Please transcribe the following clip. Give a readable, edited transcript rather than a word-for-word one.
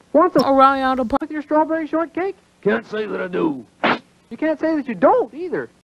Want some around the park with your strawberry shortcake? Can't say that I do. You can't say that you don't either.